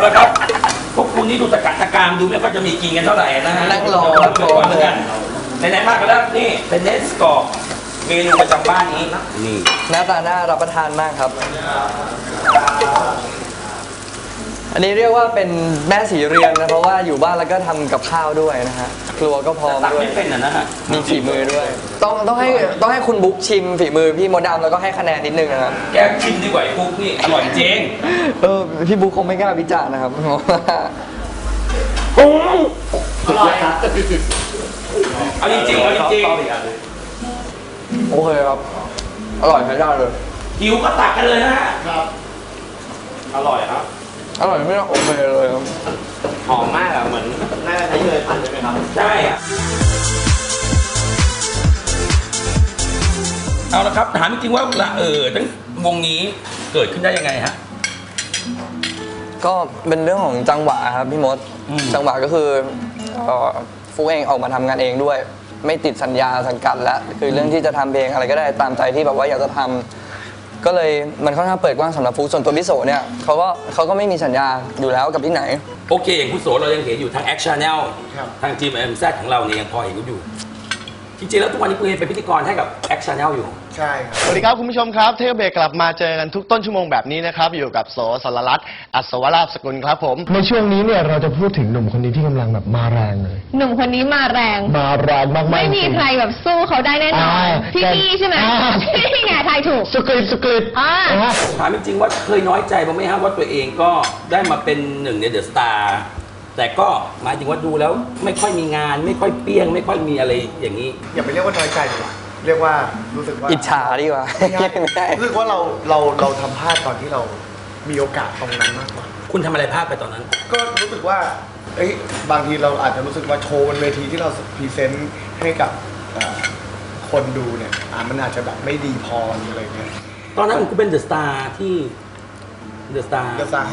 ละครับพวกคุณนี่ดูตะกะตะการดูไม่ค่อยจะมีกินกันเท่าไหร่นะฮะนั่งรอเหมือนกันไหนๆมากกันแล้วนี่เป็นเนสกอร์เมนูประจำบ้านนี้นี่หน้าตาน่ารับประทานมากครับอันนี้เรียกว่าเป็นแม่สีเรือนนะเพราะว่าอยู่บ้านแล้วก็ทำกับข้าวด้วยนะฮะครัวก็พร้อมด้วยไม่เป็นนะฮะมีฝีมือด้วยต้องให้คุณบุ๊กชิมฝีมือพี่มดดำแล้วก็ให้คะแนนนิดนึงนะครับแกชิมดีกว่าไอ้บุ๊กนี่อร่อยจริงพี่บุ๊กคงไม่กล้าวิจารณ์นะครับอร่อยเอาจริงๆเอาจริงโอเคครับอร่อยใช้ได้เลยหิวก็ตักกันเลยนะฮะครับอร่อยครับอร่อยไม่ต้องโอเคเลยครับหอมมากอะเหมือนน่าจะใช้เลยผัดใช่ไหมครับใช่อะเอาละครับถามจริงๆว่าทั้งวงนี้เกิดขึ้นได้ยังไงฮะก็เป็นเรื่องของจังหวะครับพี่มดจังหวะก็คือฟูเองออกมาทำงานเองด้วยไม่ติดสัญญาสังกัดแล้วคือเรื่องที่จะทำเพลงอะไรก็ได้ตามใจที่แบบว่าอยากจะทำก็เลยมันค่อนข้างเปิดกว้างสำหรับฟูส่วนตัวพี่โสเนี่ยเขาก็ไม่มีสัญญาอยู่แล้วกับที่ไหนโอเคอย่างคุณโสเรายังเห็นอยู่ทาง Action Channel ทาง GMMZ ของเราเนี่ยยังพอเห็นอยู่จริงๆแล้วทุกวันนี้คุณเป็นพิธีกรให้กับ Action Channel อยู่ใช่ครับสวัสดีครับคุณผู้ชมครับเทพเบรกกลับมาเจอกันทุกต้นชั่วโมงแบบนี้นะครับอยู่กับโสสรรัตน์อัศวราชสกุลครับผมในช่วงนี้เนี่ยเราจะพูดถึงหนุ่มคนนี้ที่กำลังแบบมาแรงเลยหนุ่มคนนี้มาแรงมากๆไม่มีใครแบบสู้เขาได้แน่นอนพี่กี้ใช่ไหมพี่ไงทายถูกสกริตถามจริงๆว่าเคยน้อยใจบ้างไหมฮะว่าตัวเองก็ได้มาเป็นหนึ่งในเดอะสตาร์แต่ก็หมายถึงว่าดูแล้วไม่ค่อยมีงานไม่ค่อยเปี้ยงไม่ค่อยมีอะไรอย่างนี้อย่าไปเรียกว่าน้อยใจดีกว่าเรียกว่ารู้สึกว่าอิจฉาดีกว่ารู้สึกว่าเราทำพลาดตอนที่เรามีโอกาสตรงนั้นมากกว่าคุณทำอะไรพลาดไปตอนนั้นก็รู้สึกว่าบางทีเราอาจจะรู้สึกว่าโชว์บนเวทีที่เราพรีเซนต์ให้กับคนดูเนี่ยมันอาจจะแบบไม่ดีพออะไรเงี้ยตอนนั้นคุณเป็นเดอะสตาร์ที่เดอะสตาร์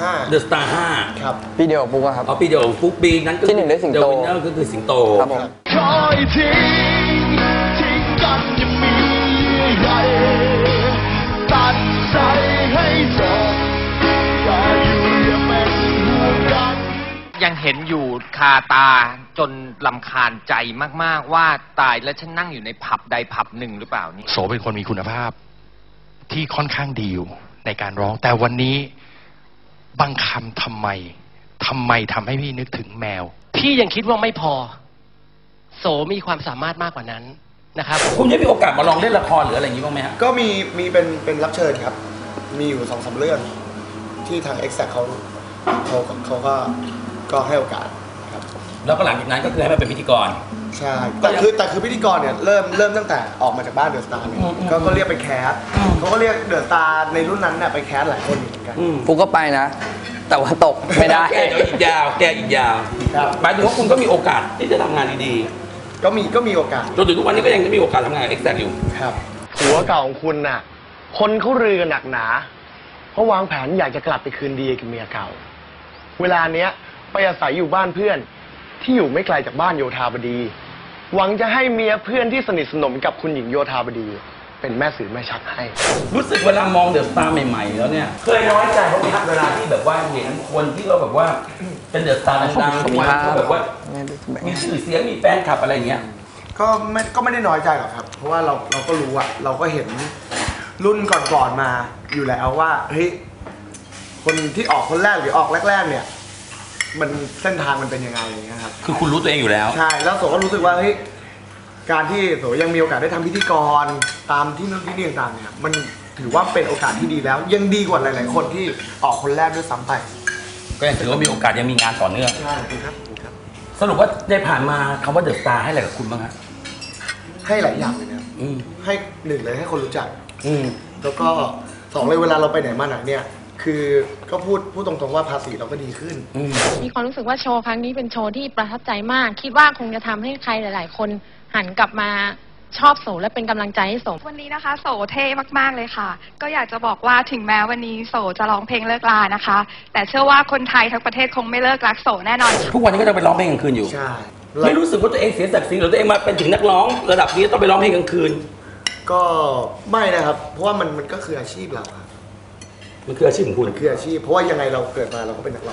5 ครับปีเดียวปุ๊กครับปีเดียวปุ๊กปีนั้นก็ที่หนึ่งได้สิงโตก็คือสิงโตครับผมคอยทิ้งกันยังมีใหญ่ตัดใจให้จบอย่าอยู่อย่าเป็นห่วงกันยังเห็นอยู่คาตาจนรำคาญใจมากๆว่าตายแล้วฉันนั่งอยู่ในผับใดผับหนึ่งหรือเปล่านี่โสเป็นคนมีคุณภาพที่ค่อนข้างดีอยู่ในการร้องแต่วันนี้บางคำทำไมทำให้พี่นึกถึงแมวพี่ยังคิดว่าไม่พอโสมีความสามารถมากกว่านั้นนะครับคุณได้มีโอกาสมาลองเล่นละครหรืออะไรอย่างนี้บ้างไหมฮะก็มีเป็นรับเชิญครับมีอยู่2-3เรื่องที่ทาง Exact เขาก็ให้โอกาสครับแล้วก็หลังจากนั้นก็คือให้มาเป็นพิธีกรใช่แต่คือพิธีกรเนี่ยเริ่มตั้งแต่ออกมาจากบ้านเดอะสตาร์เนี่ยก็เรียกไปแคสเขาก็เรียกเดอะสตาร์ในรุ่นนั้นเนี่ยไปแคสหลายคนเหมือนกันฟุกก็ไปนะแต่ว่าตกไม่ได้แกอีกยาวหมายถึงว่าคุณก็มีโอกาสที่จะทำงานดีๆก็มีโอกาสจนถึงทุกวันนี้ก็ยังมีโอกาสทำงานเอ็กแซกอยู่ครับหัวเก่าของคุณน่ะคนเขาลือกันหนักหนาเพราะวางแผนอยากจะกลับไปคืนดีกับเมียเก่าเวลาเนี้ยไปอาศัยอยู่บ้านเพื่อนที่อยู่ไม่ไกลจากบ้านโยธาบดีหวังจะให้เมียเพื่อนที่สนิทสนมกับคุณหญิงโยธาบดีเป็นแม่สื่อแม่ชักให้รู้สึกเวลามองเดอะสตาร์ใหม่ๆแล้วเนี่ยเคยน้อยใจเพราะเวลาที่แบบว่าเห็นคนที่เราแบบว่าเป็นเดอะสตาร์ดังๆทุกวันเขาแบบว่ามีชื่อเสียงมีแฟนคลับอะไรอย่างเงี้ยก็ไม่ได้น้อยใจหรอกครับเพราะว่าเราก็รู้อะเราก็เห็นรุ่นก่อนๆมาอยู่แล้วว่าเฮ้ยคนที่ออกคนแรกหรือออกแรกๆเนี่ยมันเส้นทางมันเป็นยังไงนะครับคือคุณรู้ตัวเองอยู่แล้วใช่แล้วโสก็รู้สึกว่าเฮ้ยการที่โสยังมีโอกาสได้ทำพิธีกรตามที่นู่นที่นี่ต่างๆเนี่ยมันถือว่าเป็นโอกาสที่ดีแล้วยังดีกว่าหลายๆคนที่ออกคนแรกด้วยซ้ำไปก็ยังถือว่ามีโอกาสยังมีงานต่อเนื่องใช่ครับสรุปว่าได้ผ่านมาคำว่าเดอะสตาร์ให้อะไรกับคุณบ้างฮะให้หลายอย่างเลยนะให้หนึ่งเลยให้คนรู้จักแล้วก็สองเลยเวลาเราไปไหนมาไหนเนี่ยคือก็พูดตรงๆว่าภาษีเราก็ดีขึ้นมีความรู้สึกว่าโชว์ครั้งนี้เป็นโชว์ที่ประทับใจมากคิดว่าคงจะทำให้ใครหลายๆคนหันกลับมาชอบโสและเป็นกำลังใจให้โสวันนี้นะคะโสเท่มากๆเลยค่ะก็อยากจะบอกว่าถึงแม้วันนี้โสจะร้องเพลงเลิกลานะคะแต่เชื่อว่าคนไทยทั้งประเทศคงไม่เลิกรักโสแน่นอนทุกวันนี้ก็จะไปร้องเพลงกลางคืนอยู่ใช่ไม่รู้สึกว่าตัวเองเสียศักดิ์ศรีหรือตัวเองมาเป็นถึงนักร้องระดับนี้ต้องไปร้องเพลงกลางคืนก็ไม่นะครับเพราะว่ามันก็คืออาชีพเรามันคืออาชีพของคุณคืออาชีพเพราะว่ายังไงเราเกิดมาเราก็เป็นนักร้อง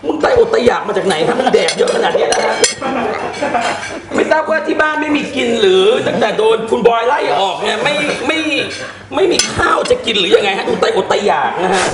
มึงไตอดไตอยากมาจากไหนครับมึงแดกเยอะขนาดนี้นะฮะไม่ทราบว่าที่บ้านไม่มีกินหรือตั้งแต่โดนคุณบอยไล่ออกเนี่ยไม่มีข้าวจะกินหรือยังไงฮะดูไตอดไตอยากนะฮะ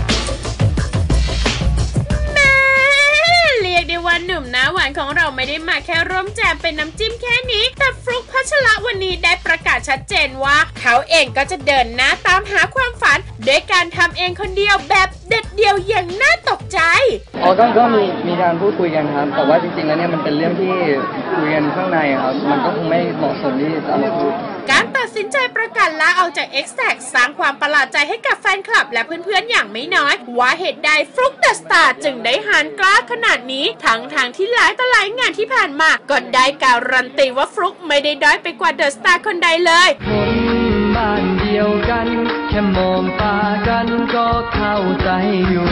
เรียกได้ว่าหนุ่มหน้าหวานของเราไม่ได้มาแค่ร่วมแจมเป็นน้ำจิ้มแค่นี้แต่ฟลุ๊กพัชระวันนี้ได้ประกาศชัดเจนว่าเขาเองก็จะเดินหน้าตามหาความฝันด้วยการทำเองคนเดียวแบบเด็ดเดียวอย่างน่าตกใจก็มีการพูดคุยกันครับแต่ว่าจริงๆแล้วเนี่ยมันเป็นเรื่องที่คุยกันข้างในครับมันก็คงไม่เหมาะสมที่จะมาพูดการตัดสินใจประกาศลาออกจาก Exact สร้างความประหลาดใจให้กับแฟนคลับและเพื่อนๆอย่างไม่น้อยว่าเหตุใดฟลุ๊กเดอะสตาร์จึงได้หันกล้าขนาดนี้ทั้งที่หลายต่อหลายงานที่ผ่านมาก็ได้การันตีว่าฟลุ๊กไม่ได้ด้อยไปกว่าเดอะสตาร์คนใดเลยคนบ้านเดียวกันแค่มองตากันก็เข้าใจอยู่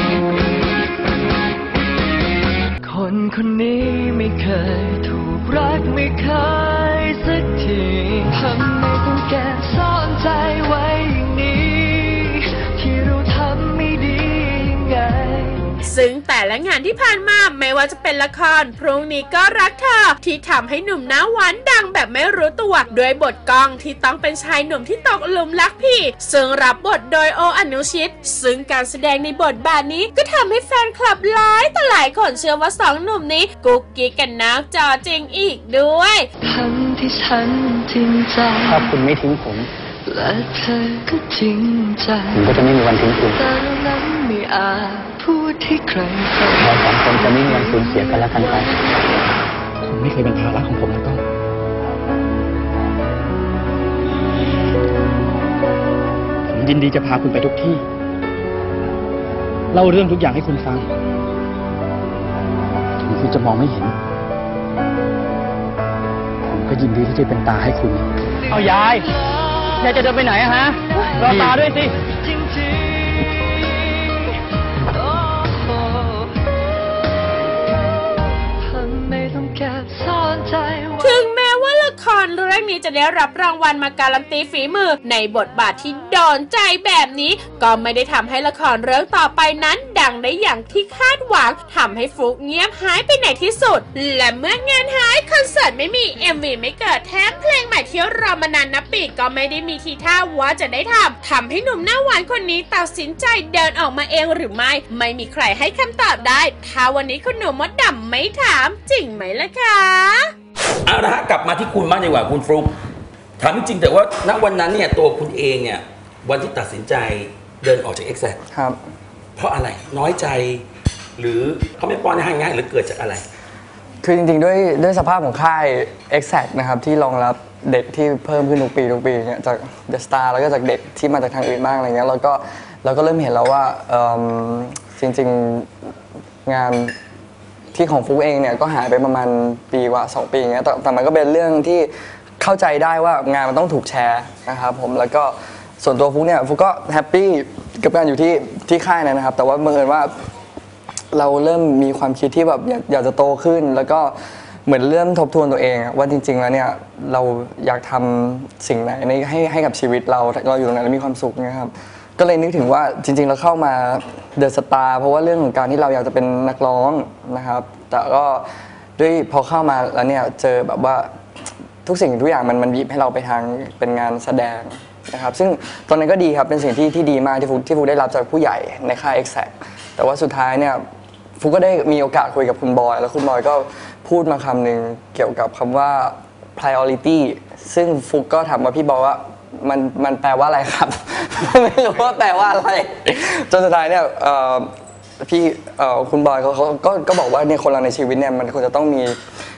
คนคนนี้ไม่เคยถูกรักไม่เคยสักทีทำไมต้องแก้ซ่อนใจไว้อย่างนี้ที่เราทำไม่ดียังไงซึ่งแต่ละงานที่ผ่านมาไม่ว่าจะเป็นละครพรุ่งนี้ก็รักเธอที่ทำให้หนุ่มหน้าหวานดังแบบไม่รู้ตัวด้วยบทกองที่ต้องเป็นชายหนุ่มที่ตกหลุมรักพี่ซึ่งรับบทโดยโออนุชิตซึ่งการแสดงในบทบาทนี้ก็ทำให้แฟนคลับหลายต่อหลายคนเชื่อว่าสองหนุ่มนี้กุ๊กกิ๊กกันนอกจอจริงอีกด้วยทั้งที่ฉันจริงใจถ้าคุณไม่ทิ้งผมและเธอก็จริงใจผมก็จะไม่มีวันทิ้งคุณแต่นั้นไม่อาจพูดให้ใครฟังเราสองคนจะไม่มีวันสูญเสียกันและกันไปคุณไม่เคยเป็นภาระของผมนะก้องผมยินดีจะพาคุณไปทุกที่เล่าเรื่องทุกอย่างให้คุณฟังถึงคุณจะมองไม่เห็นผมก็ยินดีที่จะเป็นตาให้คุณเอายายจะเดินไปไหนฮะรอตาด้วยสิถึงแม้ว่าละครเรื่องนี้จะได้รับรางวัลมาการันตีฝีมือในบทบาทที่โดนใจแบบนี้ก็ไม่ได้ทำให้ละครเรื่องต่อไปนั้นดังได้อย่างที่คาดหวังทำให้ฟลุ๊กเงียบหายไปไหนที่สุดและเมื่องานหายคอนเสิร์ตไม่มี MV ไม่เกิดแถมเพลงใหม่ที่รอมานานนับปีก็ไม่ได้มีทีท่าว่าจะได้ทำให้หนุ่มหน้าหวานคนนี้ตัดสินใจเดินออกมาเองหรือไม่มีใครให้คำตอบได้ถ้าวันนี้คุณหนุ่มมดดำไม่ถามจริงไหมล่ะคะเอาละฮะกลับมาที่คุณบ้างดีกว่าคุณฟลุ๊กถามจริงแต่ว่าณวันนั้นเนี่ยตัวคุณเองเนี่ยวันที่ตัดสินใจเดินออกจาก Exact ครับเพราะอะไรน้อยใจหรือเขาไม่ป้อนให้ง่ายหรือเกิดจากอะไรคือจริงๆด้วยสภาพของค่าย Exact นะครับที่รองรับเด็กที่เพิ่มขึ้นทุกปีเนี่ยจาก The Star แล้วก็จากเด็กที่มาจากทางอื่นบ้างอะไรเงี้ยเราก็เริ่มเห็นแล้วว่าจริงๆงานที่ของฟลุ๊กเองเนี่ยก็หายไปประมาณปีกว่า2 ปีอย่างเงี้ยแต่มันก็เป็นเรื่องที่เข้าใจได้ว่างานมันต้องถูกแชร์นะครับผมแล้วก็ส่วนตัวฟลุ๊กเนี่ยฟลุ๊กก็แฮปปี้กับการอยู่ที่ค่ายนะครับแต่ว่าบังเอิญว่าเราเริ่มมีความคิดที่แบบอยากจะโตขึ้นแล้วก็เหมือนเริ่มทบทวนตัวเองว่าจริงๆแล้วเนี่ยเราอยากทำสิ่งไหนให้กับชีวิตเราอยู่ตรงไหนแล้วมีความสุขนะครับก็เลยนึกถึงว่าจริงๆเราเข้ามาเดอะสตาร์เพราะว่าเรื่องของการที่เราอยากจะเป็นนักร้องนะครับแต่ก็ด้วยพอเข้ามาแล้วเนี่ยเจอแบบว่าทุกสิ่งทุกอย่างมันยิบให้เราไปทางเป็นงานแสดงนะครับซึ่งตอนนั้นก็ดีครับเป็นสิ่งที่ดีมากที่ฟุกได้รับจากผู้ใหญ่ในค่าย Exact แต่ว่าสุดท้ายเนี่ยฟุกก็ได้มีโอกาสคุยกับคุณบอยแล้วคุณบอยก็พูดมาคำหนึ่งเกี่ยวกับคำว่า priority ซึ่งฟุกก็ถามว่าพี่บอยว่ามันแปลว่าอะไรครับ ไม่รู้ว่าแปลว่าอะไรจนสุดท้ายเนี่ยพี่คุณบอยเขาก็บอกว่าเนี่ยคนเราในชีวิตเนี่ยมันควรจะต้องมี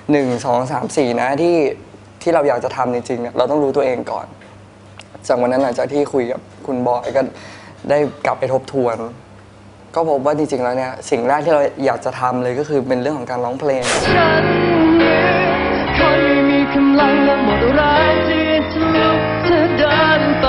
1 2 3 4นะที่เราอยากจะทำจริงๆเราต้องรู้ตัวเองก่อนจากวันนั้นหลังจากที่คุยกับคุณบอยก็ได้กลับไปทบทวนก็พบว่าจริงๆแล้วเนี่ยสิ่งแรกที่เราอยากจะทำเลยก็คือเป็นเรื่องของการร้องเพลงฉันคนไม่มีกำลังและหมดแรงที่จะลุกจะเดินไป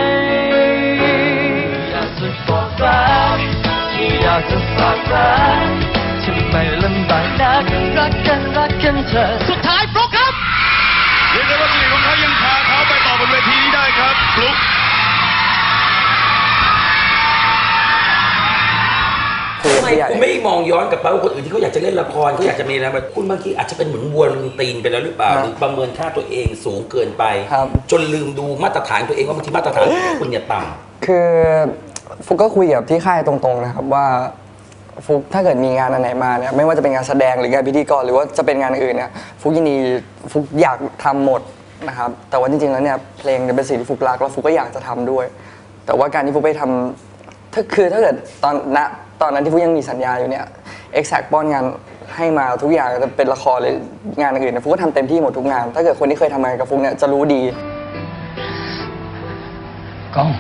อยากจะบอกรักอยากจะฝากรักทำไมลำบากนักรักกันเธอสุดท้ายฟลุ๊กครับเรียกได้ว่าสิ่งของเขายังพาเขาไปต่อบนเวทีนี้ได้ครับฟลุ๊กคุยกับทำไมผู้ใหญ่คุณไม่มองย้อนกลับไปว่าคนอื่นที่เขาอยากจะเล่นละครเขาอยากจะมีอะไรแบบคุณบางทีอาจจะเป็นเหมือนวัวลืมตีนไปแล้วหรือเปล่าครับหรือประเมินค่าตัวเองสูงเกินไปครับจนลืมดูมาตรฐานตัวเองว่าบางทีมาตรฐานของคุณเนี่ยต่ำคือฟุกก็คุยกับที่ค่ายตรงๆนะครับว่าฟุกถ้าเกิดมีงานอันไหนมาเนี่ยไม่ว่าจะเป็นงานแสดงหรืองานพิธีกรหรือว่าจะเป็นงานอื่นเนี่ยฟุกยินดีฟุกอยากทำหมดนะครับแต่ว่าจริงๆแล้วเนี่ยเพลงเป็นสิ่งที่ฟุกรักแล้วฟุกก็อยากจะทำด้วย แต่ว่าการที่ฟุกไปทำถ้าเกิดตอนนั้นที่ฟุกยังมีสัญญาอยู่เนี่ย Exact ป้อนงานให้มาทุกอย่างจะเป็นละครเลยงานอื่นเนี่ยฟุกก็ทำเต็มที่หมดทุกงานถ้าเกิดคนที่เคยทำงานกับฟุกเนี่ยจะรู้ดีก้อง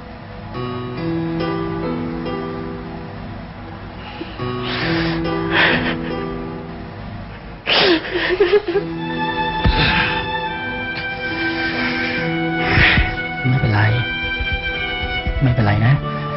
ไม่เป็นไร ไม่เป็นไรนะ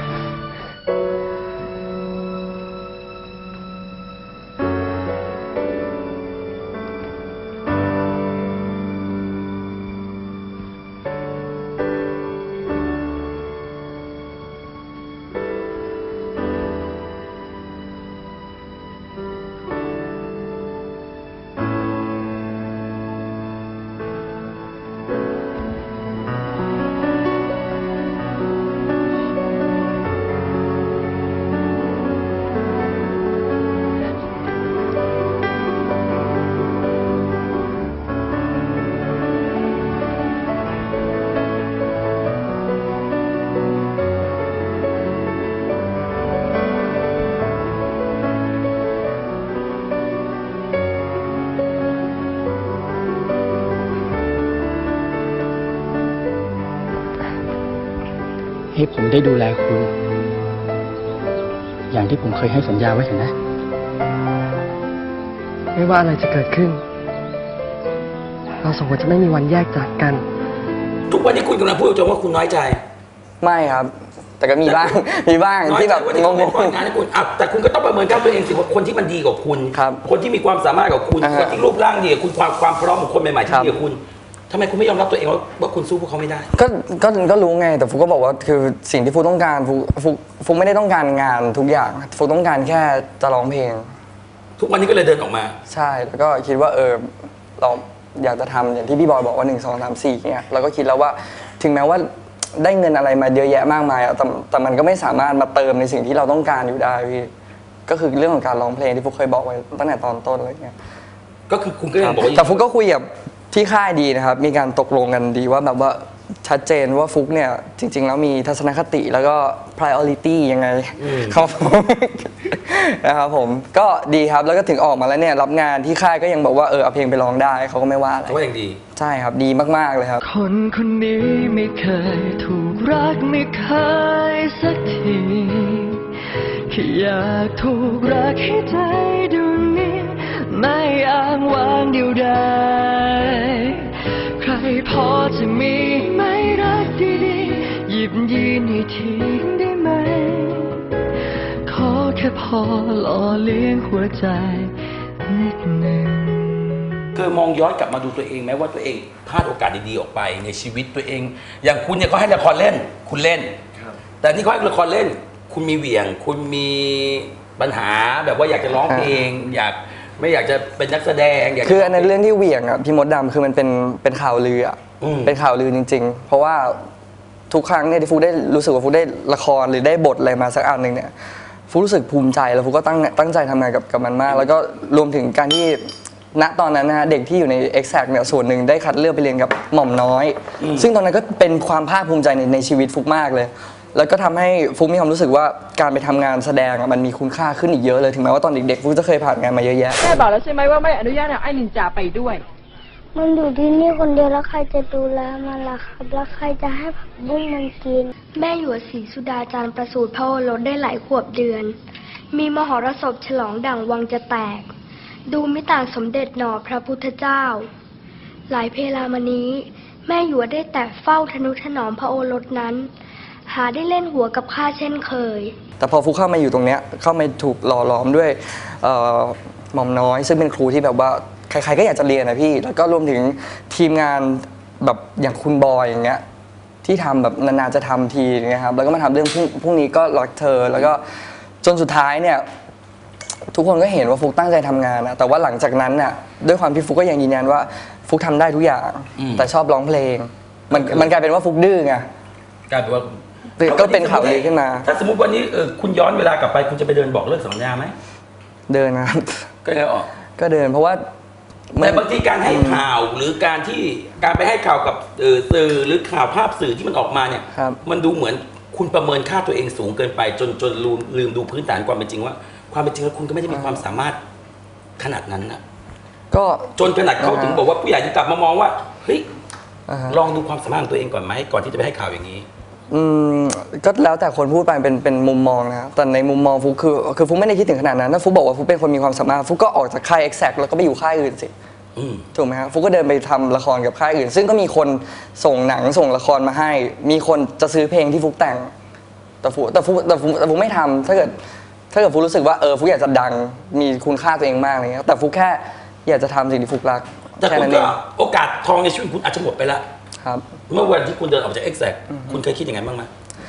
ให้ผมได้ดูแลคุณ อย่างที่ผมเคยให้สัญญาไว้เถอะนะไม่ว่าอะไรจะเกิดขึ้น เราสองคนจะไม่มีวันแยกจากกันทุกวันนี้คุณกำลังพูดตรงว่าคุณน้อยใจไม่ครับ แต่ก็มีบ้าง มีบ้างน้อยที่ใจแบบว่าที่งคุณไม่งป้อนงานให้คุณอ่ะแต่คุณก็ต้องประเมินค่าตัวเองสิว่าคนที่มันดีกว่าคุณครับคนที่มีความสามารถกับคุณอ่าฮะคนที่รูปร่างดีกับคุณความพร้อมของคนใหม่ๆที่ครับดีกับคุณทำไมคุณไม่ยอมรับตัวเองว่าคุณสู้พวกเขาไม่ได้ก็รู้ไงแต่ฟุกก็บอกว่าคือสิ่งที่ฟุกต้องการฟุกไม่ได้ต้องการงานทุกอย่างฟุกต้องการแค่จะร้องเพลงทุกวันนี้ก็เลยเดินออกมาใช่แล้วก็คิดว่าเราอยากจะทำอย่างที่พี่บอยบอกว่า1 2 3 4เนี่ยเราก็คิดแล้วว่าถึงแม้ว่าได้เงินอะไรมาเยอะแยะมากมายอะแต่มันก็ไม่สามารถมาเติมในสิ่งที่เราต้องการอยู่ได้พี่ก็คือเรื่องของการร้องเพลงที่ฟุกเคยบอกไว้ตั้งแต่ตอนต้นอะไรเงี้ยก็คือคุณก็ยังบอกว่าแต่ฟุกก็คุยกับที่ค่ายดีนะครับ มีการตกลงกันดีว่าแบบว่าชัดเจนว่าฟุกเนี่ยจริง ๆ แล้วมีทัศนคติแล้วก็ priority ยังไงครับผม นะครับผมก็ดีครับแล้วก็ถึงออกมาแล้วเนี่ยรับงานที่ค่ายก็ยังบอกว่าเอาเพลงไปร้องได้เขาก็ไม่ว่าอะไรเขาว่าอย่างดีใช่ครับดีมากๆเลยครับคนคนนี้ไม่เคยถูกรักไม่เคยสักทีแค่อยากถูกรักให้ใจดวงนี้ไม่อ้างว้างเดียวดายใครพอจะมีไม่รักดีๆหยิบยืนให้ทีได้ไหมขอแค่พอหล่อเลี้ยงหัวใจนิดหนึ่งเคยมองย้อนกลับมาดูตัวเองไหมว่าตัวเองพลาดโอกาสดีๆออกไปในชีวิตตัวเอง อย่างคุณเนี่ยเขาให้ละครเล่นคุณเล่นแต่นี่เขาให้ละครเล่น คุณมีเหวี่ยง คุณมีปัญหาแบบว่าอยากจะร้องเพลงไม่อยากจะเป็นนักแสดงอยากจะคืออันนั้นเรื่องที่เหวี่ยงอ่ะพี่มดดำคือมันเป็นข่าวลืออ่ะเป็นข่าวลือจริง ๆ เพราะว่าทุกครั้งเนี่ยที่ฟุกได้รู้สึกว่าฟุกได้ละครหรือได้บทอะไรมาสักอันหนึ่งเนี่ยฟุกรู้สึกภูมิใจแล้วฟุกก็ตั้งใจทำงานกับมันมาก แล้วก็รวมถึงการที่ณตอนนั้นนะฮะเด็กที่อยู่ใน Exact เนี่ยส่วนหนึ่งได้คัดเลือกไปเรียนกับหม่อมน้อย ซึ่งตอนนั้นก็เป็นความภาคภูมิใจในชีวิตฟุกมากเลย แล้วก็ทำให้ฟุกมีความรู้สึกว่าการไปทำงานแสดงอะมันมีคุณค่าขึ้นอีกเยอะเลยถึงแม้ว่าตอนเด็กๆฟุกจะเคยผ่านงานมาเยอะแยะแม่บอกแล้วใช่ไหมว่าไม่อนุญาตให้ไอ้นินจาไปด้วยมันอยู่ที่นี่คนเดียวแล้วใครจะดูแลมันล่ะครับแล้วใครจะให้ผักบุ้งมันกินแม่หยวดศรีสุดาจารย์ประสูติพระโอรสได้หลายขวบเดือน มีมหรสพฉลองดั่งวังจะแตก ดูมิต่างสมเด็จหนอพระพุทธเจ้า หลายเพลามานี้ แม่หยวดได้แต่เฝ้าทนุถนอมพระโอรสนั้น หาได้เล่นหัวกับข้าเช่นเคยแต่พอฟุกเข้ามาอยู่ตรงเนี้ยเข้ามาถูกหล่อหลอมด้วยหม่อมน้อย ซึ่งเป็นครูที่แบบว่าใครๆก็อยากจะเรียนนะพี่แล้วก็รวมถึงทีมงานแบบอย่างคุณบอยอย่างเงี้ยที่ทำแบบนานๆจะทำทีอย่างเงี้ยครับแล้วก็มาทำเรื่องพรุ่งนี้ก็รักเธอแล้วก็จนสุดท้ายเนี่ยทุกคนก็เห็นว่าฟุกตั้งใจทำงานนะแต่ว่าหลังจากนั้นน่ะด้วยความที่ฟุกก็ยังยืนยันว่าฟุกทำได้ทุกอย่างแต่ชอบร้องเพลงมันกลายเป็นว่าฟุกดื้อไงกลายเป็นว่าก็เป็นข่าวลือขึ้นมาถ้าสมมติวันนี้คุณย้อนเวลากลับไปคุณจะไปเดินบอกเลิกสัญญาไหมเดินนะครับก็เลยออกก็เดินเพราะว่าแต่บางทีการให้ข่าวหรือการไปให้ข่าวกับสื่อหรือข่าวภาพสื่อที่มันออกมาเนี่ยมันดูเหมือนคุณประเมินค่าตัวเองสูงเกินไปจนลืมดูพื้นฐานความเป็นจริงว่าความเป็นจริงแล้วคุณก็ไม่ได้มีความสามารถขนาดนั้นนะก็จนขนาดเขาถึงบอกว่าผู้ใหญ่จะกลับมามองว่าเฮ้ยลองดูความสามารถของตัวเองก่อนไหมก่อนที่จะไปให้ข่าวอย่างนี้ก็แล้วแต่คนพูดไปเป็นมุมมองนะแต่ในมุมมองฟุกคือฟุกไม่ได้คิดถึงขนาดนั้นถ้าฟุกบอกว่าฟุกเป็นคนมีความสามารถฟุกก็ออกจากค่าย Exact แล้วก็ไปอยู่ค่ายอื่นสิถูกไหมครับฟุกก็เดินไปทำละครกับค่ายอื่นซึ่งก็มีคนส่งหนังส่งละครมาให้มีคนจะซื้อเพลงที่ฟุกแต่งแต่ฟุกไม่ทำถ้าเกิดฟุกรู้สึกว่าฟุกอยากจะดังมีคุณค่าตัวเองมากอะไรเงี้ยแต่ฟุกแค่อยากจะทำสิ่งที่ฟุกรักแต่คุณก็โอกาสทองในชีวิตคุณอาจจะหมดไปแล้วเมื่อวันที่คุณเดินออกจาก Exact คุณเคยคิดยังไงบ้างไหม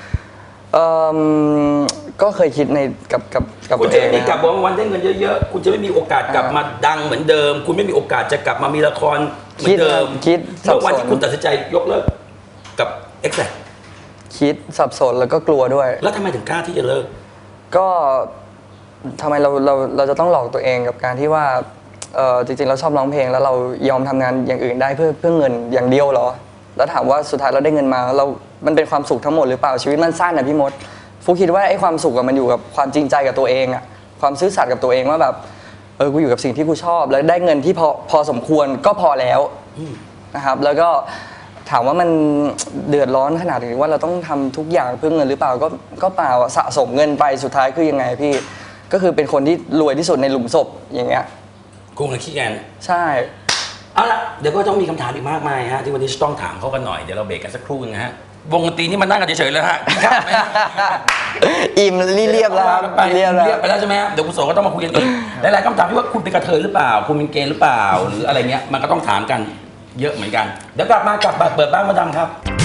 ก็เคยคิดในกับคุณจะไม่มีกลับวันได้เงินเยอะๆคุณจะไม่มีโอกาสกลับมาดังเหมือนเดิมคุณไม่มีโอกาสจะกลับมามีละครเหมือนเดิมคิดเมื่อวันที่คุณตัดสินใจยกเลิกกับ Exact คิดสับสนแล้วก็กลัวด้วยแล้วทำไมถึงกล้าที่จะเลิกก็ทำไมเราจะต้องหลอกตัวเองกับการที่ว่าจริงๆเราชอบร้องเพลงแล้วเรายอมทำงานอย่างอื่นได้เพื่อเงินอย่างเดียวเหรอแล้วถามว่าสุดท้ายเราได้เงินมามันเป็นความสุขทั้งหมดหรือเปล่าชีวิตมันสั้นนะพี่มดฟุกคิดว่าไอ้ความสุขมันอยู่กับความจริงใจกับตัวเองอะความซื่อสัตย์กับตัวเองว่าแบบกูอยู่กับสิ่งที่กูชอบแล้วได้เงินที่พอสมควรก็พอแล้วนะครับแล้วก็ถามว่ามันเดือดร้อนขนาดที่ว่าเราต้องทำทุกอย่างเพื่อเงินหรือเปล่าก็เปล่าสะสมเงินไปสุดท้ายคือยังไงพี่ก็คือเป็นคนที่รวยที่สุดในหลุมศพอย่างเงี้ยคงจะคิดกันใช่เอาละเดี๋ยวก็ต้องมีคำถามอีกมากมายฮะที่วันนี้จะต้องถามเขากันหน่อยเดี๋ยวเราเบรกกันสักครู่นะฮะวงดนตรีนี่มันนั่งกันเฉยๆเลยฮะอิ่มเรียบแล้วเรียบไปแล้วใช่ไหมเดี๋ยวคุณโสก็ต้องมาคุยกันอีกหลายๆคำถามที่ว่าคุณเป็นกระเทยหรือเปล่าคุณเป็นเกย์หรือเปล่าหรืออะไรเงี้ยมันก็ต้องถามกันเยอะเหมือนกันเดี๋ยวกลับมากับเปิดบ้านมาดามครับ